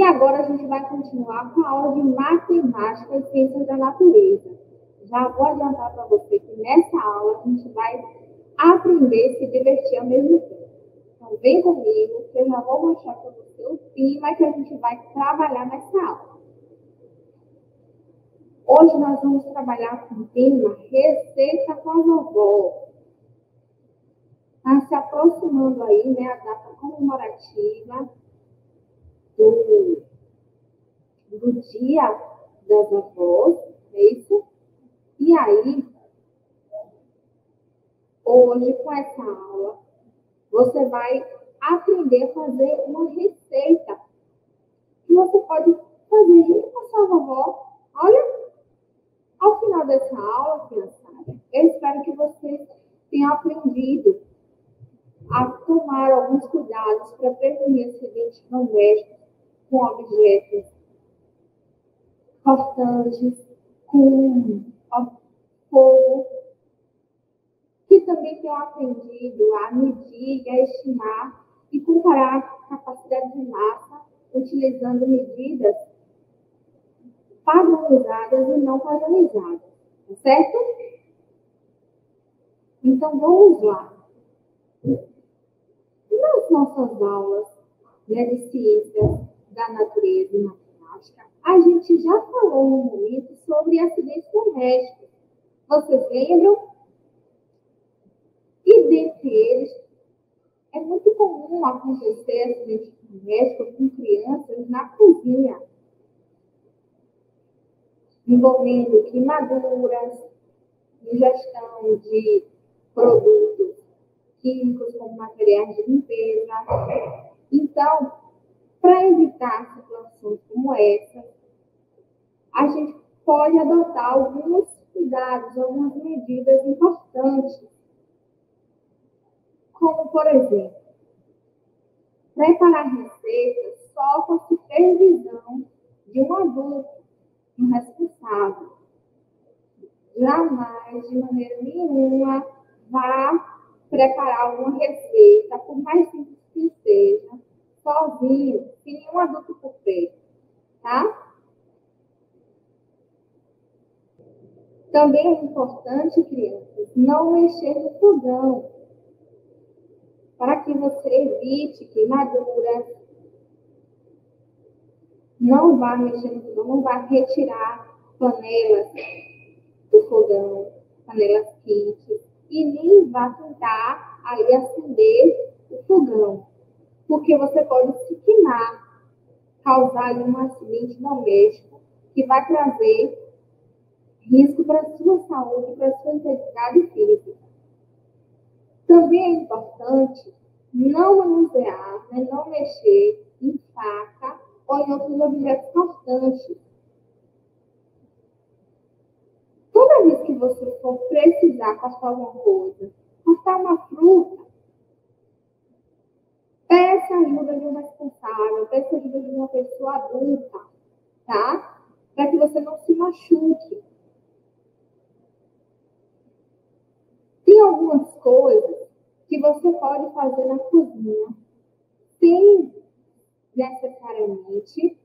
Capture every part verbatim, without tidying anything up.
agora a gente vai continuar com a aula de Matemática e Ciências da Natureza. Já vou adiantar para você que nessa aula a gente vai aprender e se divertir ao mesmo tempo. Então vem comigo que eu já vou mostrar para você o tema que a gente vai trabalhar nessa aula. Hoje nós vamos trabalhar com o tema Receita com a vovó. Está se aproximando aí, né, a data comemorativa do, do Dia das Avós, é isso? E aí, hoje, com essa aula, você vai aprender a fazer uma receita que você pode fazer junto com a sua vovó. Olha, ao final dessa aula, criançada, eu espero que vocês tenham aprendido a tomar alguns cuidados para prevenir acidentes domésticos com objetos cortantes, com fogo, que também tenham aprendido a medir, a estimar e comparar a capacidade de massa utilizando medidas padronizadas e não padronizadas, tá certo? Então, vamos lá. Nas nossas aulas, né, de Ciências da Natureza e Matemática, a gente já falou um momento sobre acidentes domésticos. Vocês lembram? E dentre eles, é muito comum acontecer acidentes domésticos com crianças na cozinha, envolvendo queimaduras, ingestão de produtos químicos como materiais de limpeza. Então, para evitar situações como essa, a gente pode adotar alguns cuidados, algumas medidas importantes, como, por exemplo, preparar receitas só com a supervisão de um adulto, um responsável. Jamais, de maneira nenhuma, vá preparar alguma receita, por mais simples que seja, sozinho, sem nenhum adulto por perto, tá? Também é importante, crianças, não mexer no fogão, para que você evite queimaduras. Não vá mexer no fogão, não vá retirar panelas do fogão, panelas quentes, e nem vá tentar aí acender o fogão, porque você pode se queimar, causar aí um acidente doméstico que vai trazer risco para a sua saúde, para a sua integridade física. Também é importante não manusear, né, não mexer em faca ou em outros objetos cortantes. Toda vez que você for precisar cortar alguma coisa, cortar uma fruta, peça ajuda de um responsável, peça ajuda de uma pessoa adulta, tá? Para que você não se machuque. Tem algumas coisas que você pode fazer na cozinha sem necessariamente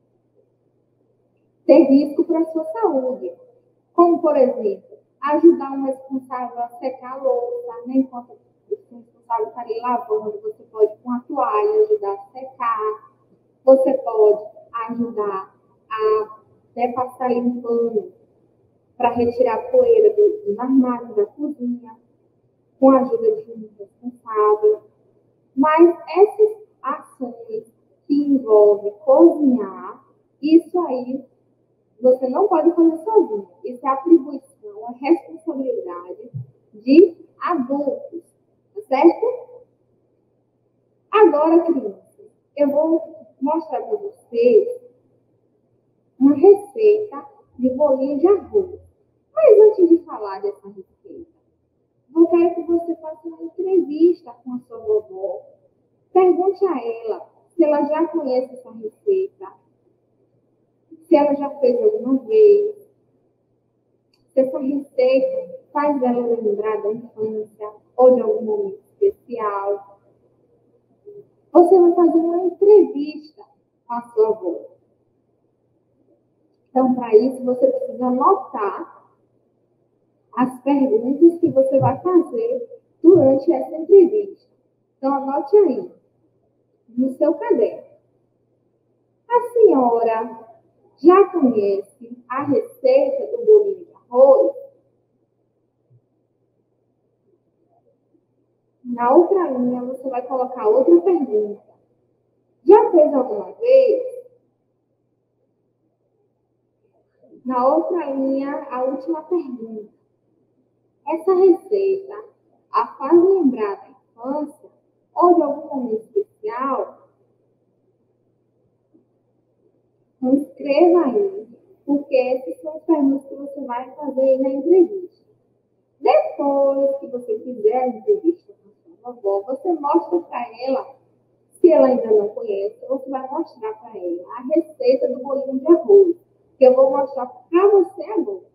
ter risco para a sua saúde. Como, por exemplo, ajudar um responsável a secar a louça, né? Enquanto o responsável está ali lavando, você pode, com a toalha, ajudar a secar. Você pode ajudar a, né, passar ali um pano para retirar a poeira dos armários da cozinha, com a ajuda de um responsável. Mas essas ações que envolvem cozinhar, isso aí você não pode fazer sozinho. Isso é atribuição, é responsabilidade de adultos, tá certo? Agora, crianças, eu vou mostrar para vocês uma receita de bolinho de arroz. Mas antes de falar dessa receita, eu quero que você faça uma entrevista com a sua vovó. Pergunte a ela se ela já conhece essa receita, se ela já fez alguma vez, se essa receita faz ela lembrar da infância ou de algum momento especial. Você vai fazer uma entrevista a sua avó. Então, para isso, você precisa anotar as perguntas que você vai fazer durante essa entrevista. Então, anote aí, no seu caderno. A senhora já conhece a receita do bolinho de arroz? Na outra linha, você vai colocar outra pergunta. Já fez alguma vez? Na outra linha, a última pergunta. Essa receita a faz lembrar da infância ou de algum momento especial? Então, escreva aí, porque essas são as perguntas que você vai fazer aí na entrevista. Depois que você fizer a entrevista com a sua avó, você mostra para ela, se ela ainda não conhece, você vai mostrar para ela a receita do bolinho de arroz, que eu vou mostrar para você agora.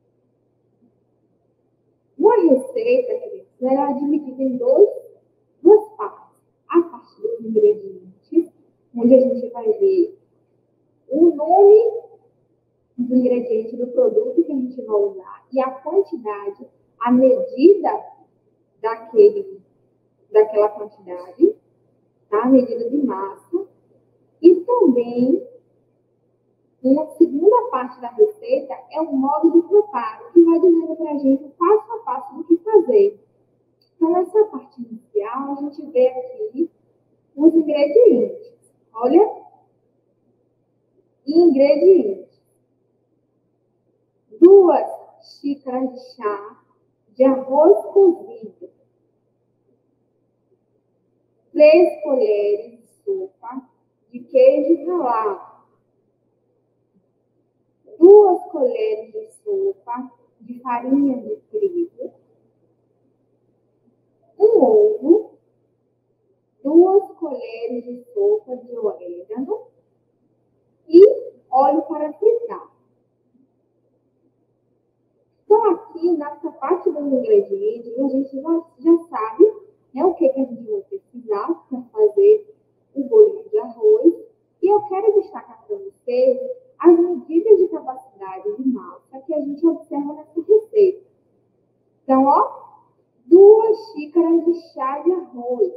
Uma receita, queridos, ela é dividida em dois, duas partes. A parte dos ingredientes, onde a gente vai ver o nome do ingrediente do produto que a gente vai usar e a quantidade, a medida daquele, daquela quantidade, tá? A medida de massa. E também, uma segunda parte da receita é o modo de preparo, que vai dizendo para a gente o passo a passo do que fazer. Então, nessa parte inicial, a gente vê aqui os ingredientes. Olha, ingredientes. Duas xícaras de chá de arroz cozido. Três colheres de sopa de queijo ralado. Duas colheres de sopa de farinha de trigo. Um ovo. Duas colheres de sopa de orégano. E óleo para fritar. Então, aqui, nessa parte dos ingredientes, a gente já, já sabe, né, o que, que a gente vai precisar para fazer o bolinho de arroz. E eu quero destacar para vocês as medidas de capacidade de massa que a gente observa nessa receita. Então, ó, duas xícaras de chá de arroz.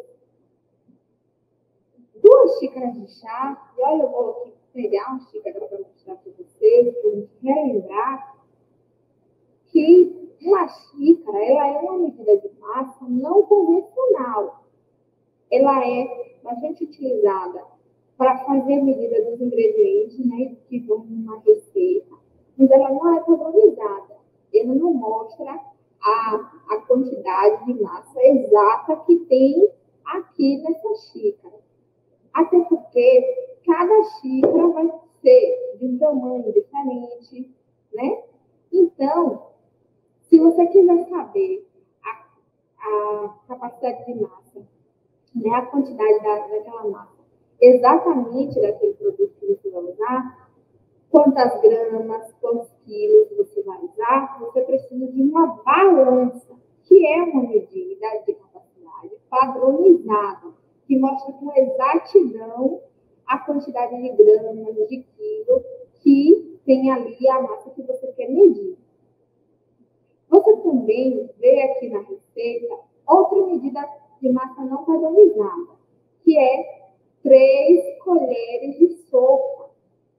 Duas xícaras de chá, e olha, eu vou aqui pegar uma xícara para mostrar para vocês, para a gente relembrar que uma xícara, ela é uma medida de massa não convencional. Ela é bastante utilizada para fazer a medida dos ingredientes, né, que vão numa receita, mas ela não é padronizada. Ela não mostra a, a quantidade de massa exata que tem aqui nessa xícara. Até porque cada xícara vai ser de um tamanho diferente, né? Então, se você quiser saber a, a capacidade de massa, né, a quantidade da, daquela massa, exatamente daquele produto que você vai usar, quantas gramas, quantos quilos você vai usar, você precisa de uma balança, que é uma medida de capacidade padronizada, que mostra com exatidão a quantidade de gramas, de quilo, que tem ali a massa que você quer medir. Você também vê aqui na receita outra medida de massa não padronizada, que é três colheres de sopa.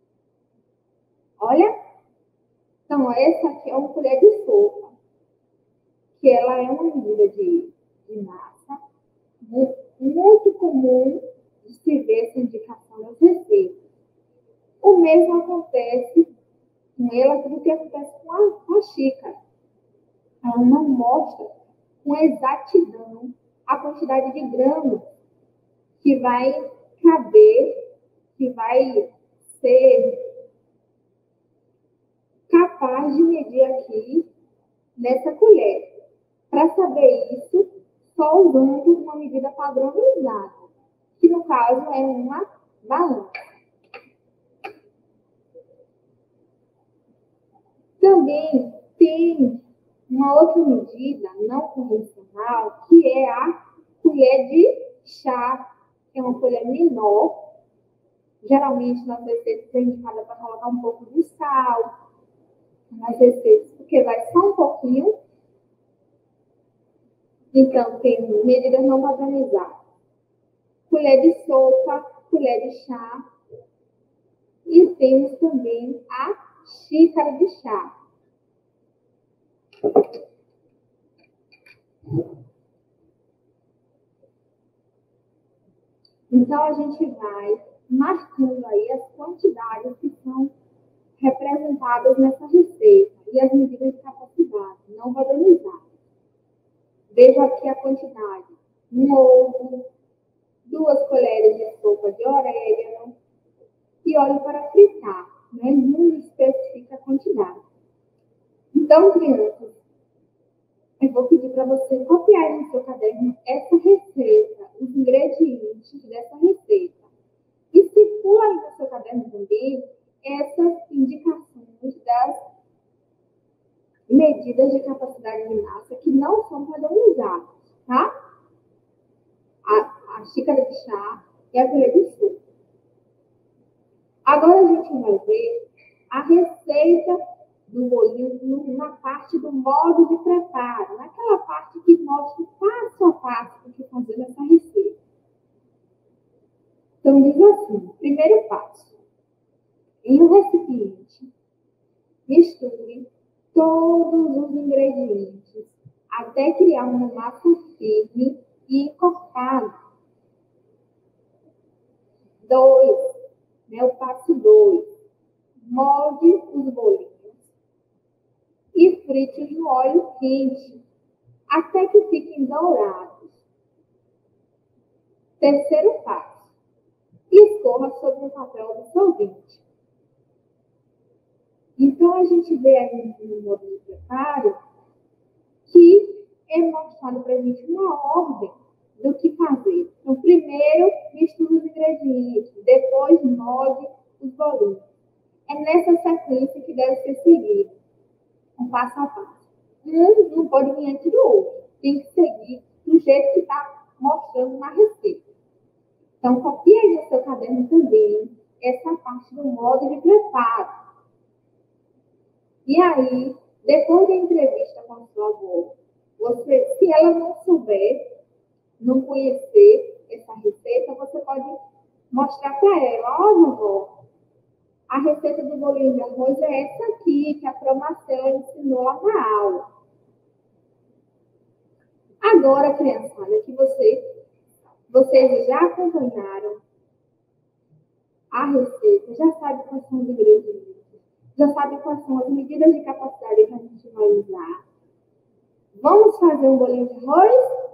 Olha, então essa aqui é uma colher de sopa, que ela é uma medida de, de massa muito comum de se ver essa indicação nas receitas. O mesmo acontece com ela do que acontece com a, com a xícara. Ela não mostra com exatidão a quantidade de gramas que vai caber, que vai ser capaz de medir aqui nessa colher. Para saber isso, só usando uma medida padronizada, que no caso é uma balança. Também tem uma outra medida não convencional, que é a colher de chá, que é uma colher menor, Geralmente, nas receitas é indicada para colocar um pouco de sal, nas receitas, porque vai só um pouquinho. Então, tem medidas não padronizadas. Colher de sopa, colher de chá. E temos também a xícara de chá. Então, a gente vai marcando aí as quantidades que são representadas nessa receita e as medidas de capacidade, não padronizadas. Veja aqui a quantidade. Um ovo, duas colheres de sopa de orégano e óleo para fritar, né? Não especifica a quantidade. Então, crianças, eu vou pedir para você copiar no seu caderno essa receita, os ingredientes dessa receita. E circula aí no seu caderno também essas indicações das medidas de capacidade de massa que não são padronizadas, tá? A, a xícara de chá e a colher de sopa. Agora a gente vai ver a receita do bolinho na parte do modo de preparo, naquela parte que mostra passo a passo o que fazer nessa receita. Então, diz assim, primeiro passo. Em um recipiente, misture todos os ingredientes até criar uma massa firme e encorpada. Dois, né, o passo dois. Molde os bolinhos e frite no óleo quente até que fiquem dourados. Terceiro passo. Escorra sobre um papel absorvente. Então, a gente vê aí no modo de preparo que é mostrado para a gente uma ordem do que fazer. Então, primeiro, misture os ingredientes, depois molde os bolinhos. É nessa sequência que deve ser seguido, um passo a passo. Um não pode vir antes do outro, tem que seguir do jeito que está mostrando na receita. Então, copie aí no seu caderno também essa parte do modo de preparo. E aí, depois da entrevista com a sua avó, você, se ela não souber, não conhecer essa receita, você pode mostrar para ela: ó, vovó, a receita do bolinho de arroz é essa aqui, que a Profª Marcela ensinou lá na aula. Agora, criançada, que você, vocês já acompanharam a receita, já sabem quais são os ingredientes, já sabem quais são as medidas de capacidade que a gente vai usar. Vamos fazer um bolinho de arroz?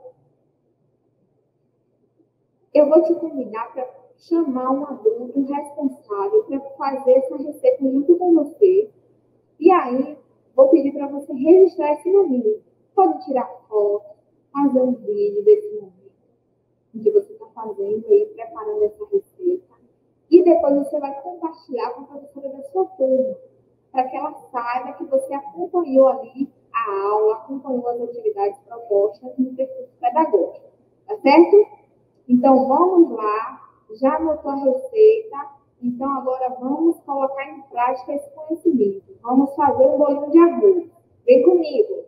Eu vou te convidar para chamar um adulto responsável para fazer essa receita junto com você. E aí, vou pedir para você registrar esse momento. Pode tirar foto, fazer um vídeo desse momento em que você está fazendo aí, preparando essa receita. E depois você vai compartilhar com a professora da sua turma, para que ela saiba que você acompanhou ali a aula, acompanhou as atividades propostas no percurso pedagógico. Tá certo? Então, vamos lá. Já anotou a receita? Então, agora vamos colocar em prática esse conhecimento. Vamos fazer um bolinho de arroz. Vem comigo.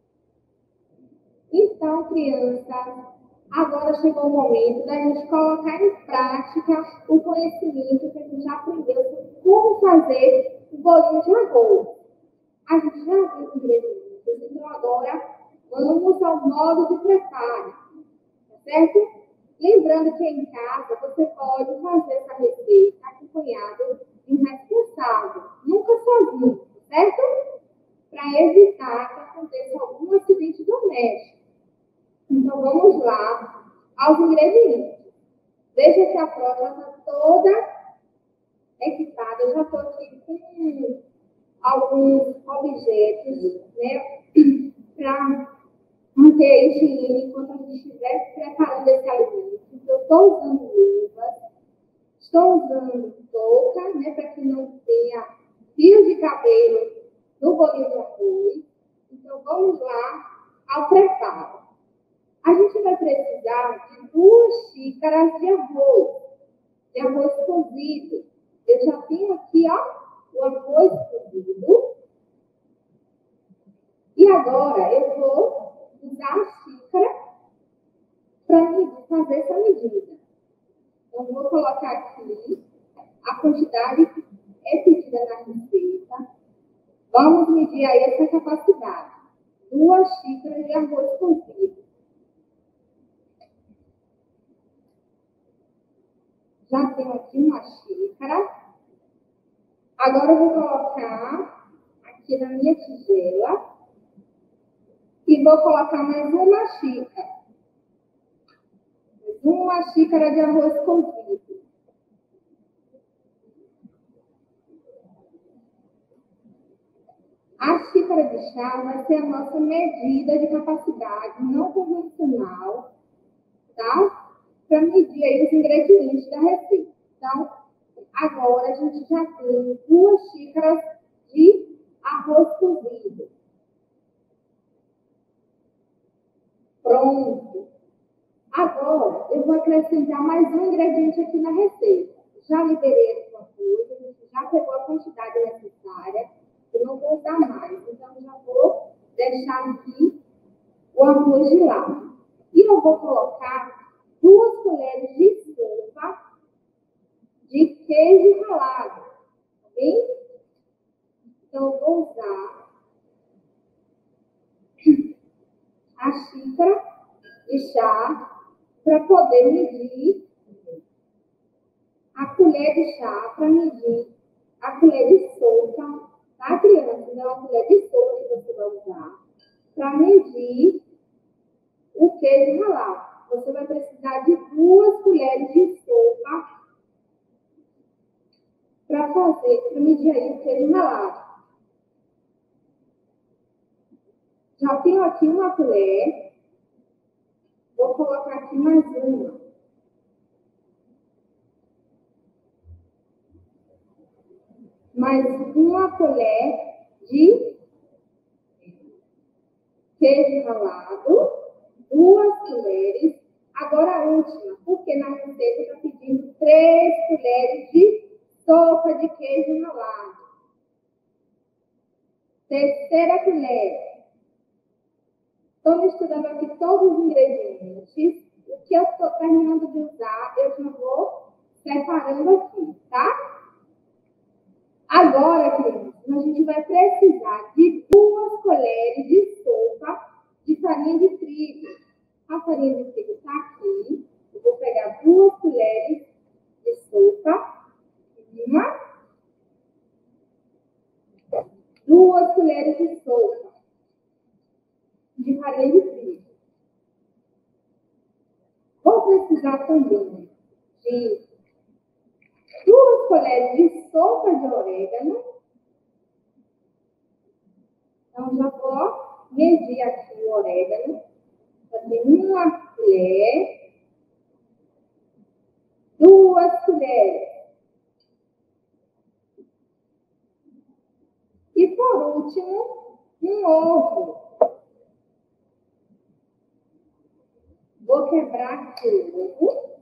Então, criança, agora chegou o momento da gente colocar em prática o conhecimento que a gente já aprendeu sobre como fazer o bolinho de arroz. A gente já viu os ingredientes, então agora vamos ao modo de preparo, tá certo? Lembrando que em casa você pode fazer essa receita acompanhado de um responsável, nunca sozinho, certo? Para evitar que aconteça algum acidente doméstico. Então vamos lá aos ingredientes. Veja que a prova está toda equipada. Eu já estou aqui com alguns objetos, né, para manter a higiene enquanto a gente estiver preparando esse alimento. Então, eu estou usando luvas, estou usando touca, né, para que não tenha fio de cabelo no bolinho de arroz. Então, vamos lá ao preparo. A gente vai precisar de duas xícaras de arroz. de arroz cozido. Eu já tenho aqui, ó, o arroz cozido. E agora eu vou usar a xícara para fazer essa medida. Então, vou colocar aqui a quantidade é pedida na receita. Vamos medir aí essa capacidade. Duas xícaras de arroz cozido. Já tenho aqui uma xícara. Agora eu vou colocar aqui na minha tigela. E vou colocar mais uma xícara. Uma xícara de arroz cozido. A xícara de chá vai ser a nossa medida de capacidade não convencional, tá? Para medir aí os ingredientes da receita. Então, agora a gente já tem duas xícaras de arroz cozido. Pronto. Agora, eu vou acrescentar mais um ingrediente aqui na receita. Já liberei aqui uma coisa, a gente já pegou a quantidade necessária. Eu não vou usar mais, então já vou deixar aqui o arroz de lado. E eu vou colocar duas colheres de sopa de queijo ralado, ok? Então, eu vou usar a xícara de chá para poder medir a colher de chá, para medir a colher de sopa. Tá, criança? Então, a colher de sopa que você vai usar para medir o queijo ralado. Você vai precisar de duas colheres de sopa para fazer, para medir aí o queijo ralado. Já tenho aqui uma colher. Vou colocar aqui mais uma. Mais uma colher de queijo ralado, duas colheres. Agora a última, porque na receita está pedindo três colheres de sopa de queijo ralado. Terceira colher. Estou misturando aqui todos os ingredientes. O que eu estou terminando de usar, eu já vou separando aqui, tá? Agora, crianças, a gente vai precisar de duas colheres de sopa de farinha de trigo. A farinha de trigo está aqui. Eu vou pegar duas colheres de sopa. Uma. Duas colheres de sopa de farinha de trigo. Vou precisar também de duas colheres de sopa de orégano. Então, já vou medir aqui o orégano. Fazer uma colher. Duas colheres. E, por último, um ovo. Vou quebrar aqui o ovo.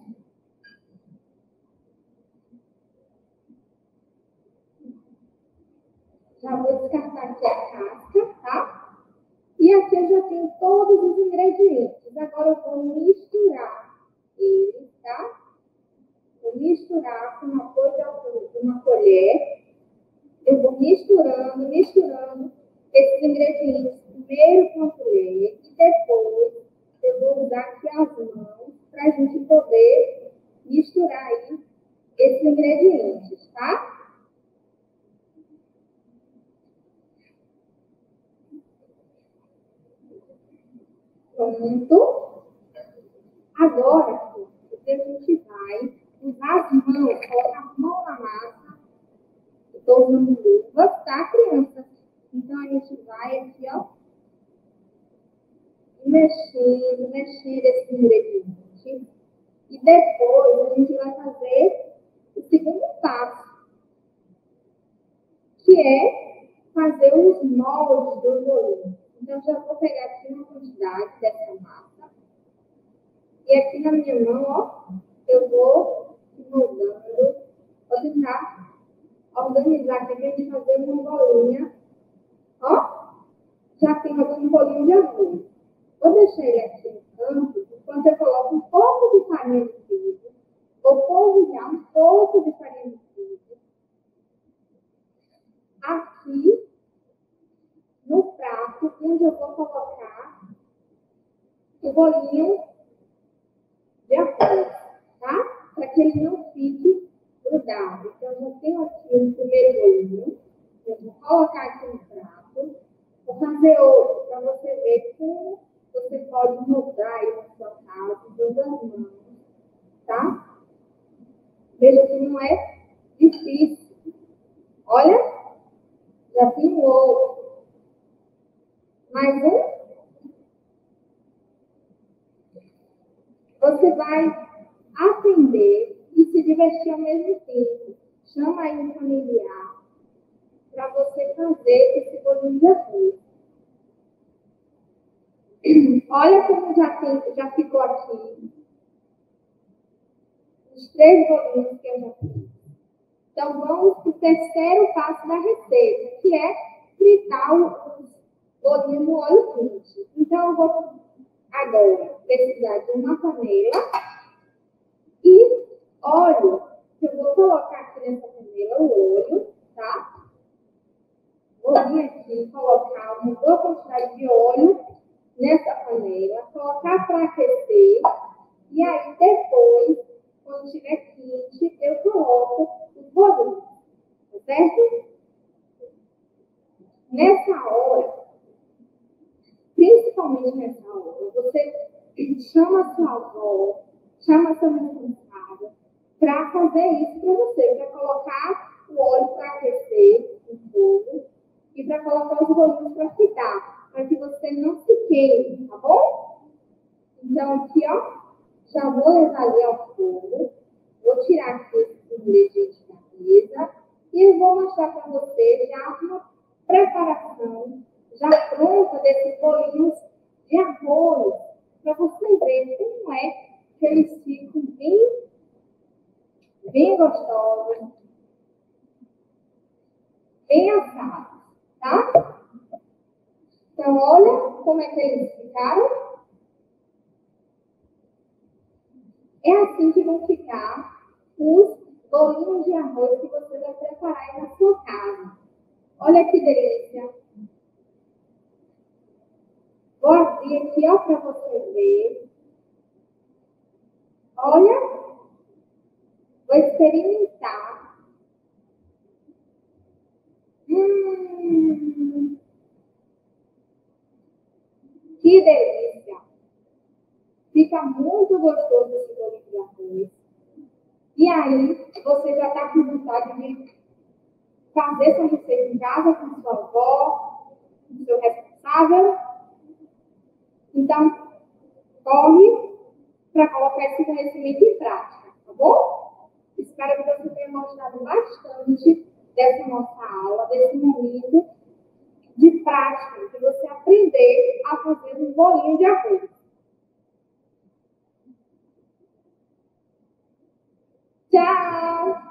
Já vou descartar aqui a casca, tá? E aqui eu já tenho todos os ingredientes. Agora eu vou misturar eles, tá? Vou misturar com uma coisa, uma colher. Eu vou misturando, misturando esses ingredientes. Primeiro com a colher e depois eu vou usar aqui as mãos para a gente poder misturar aí esses ingredientes, tá? Pronto. Agora, o que a gente vai usar as mãos, colocar a mão na massa. Estou usando luvas, tá, criança? Então, a gente vai aqui, ó, mexendo, mexendo esse ingrediente. E depois, a gente vai fazer o segundo passo, que é fazer os moldes do bolinho. Então, já vou pegar aqui uma quantidade dessa massa. E aqui na minha mão, ó, eu vou moldando já tem que fazer uma bolinha. Ó, já tem um bolinho de arroz. Vou deixar ele aqui no canto, enquanto eu coloco um pouco de farinha de trigo. Vou polvilhar um pouco de farinha de trigo. Aqui, no prato, onde eu vou colocar o bolinho de arroz, tá? Para que ele não fique grudado. Então, eu já tenho aqui o primeiro bolinho. Eu vou colocar aqui no prato. Vou fazer outro para você ver como você pode mudar aí na sua casa, usando as mãos, tá? Veja que não é difícil. Olha, já tem o outro. Mais um. Você vai atender e se divertir ao mesmo tempo. Chama aí um familiar para você fazer esse bolinho de arroz. Olha como já, tem, já ficou aqui os três bolinhos que eu já fiz. Então, vamos para o terceiro passo da receita, que é fritar os bolinhos no óleo quente. Então, eu vou agora precisar de uma panela e óleo. Eu vou colocar aqui nessa panela o óleo, tá? Vou vir aqui colocar uma boa quantidade de óleo nessa panela, colocar para aquecer. E aí, depois, quando estiver quente, eu coloco os bolinhos, tá certo? Nessa hora, principalmente nessa hora, você chama a sua avó, chama a sua responsável para fazer isso para você, para colocar o óleo para aquecer no fogo e para colocar os bolinhos para fritar, para que você não se queime, tá bom? Então, aqui, ó, já vou levar ali ao fogo, vou tirar aqui esses ingredientes da mesa e eu vou mostrar para você já uma preparação já pronta desses bolinhos de arroz, para você ver como é que eles ficam bem, bem gostosos, bem assados, tá? Então, olha como é que eles ficaram. É assim que vão ficar os bolinhos de arroz que você vai preparar aí na sua casa. Olha que delícia! Vou abrir aqui, ó, para você ver. Olha, vou experimentar. Hum, que delícia! Fica muito gostoso esse bolinho de arroz. E aí, você já está com vontade de fazer essa receita em casa com sua avó, com seu responsável. Então, corre para colocar esse conhecimento em prática, tá bom? Espero que você tenha gostado bastante dessa nossa aula, desse momento de prática, de você aprender a fazer um bolinho de arroz. Tchau!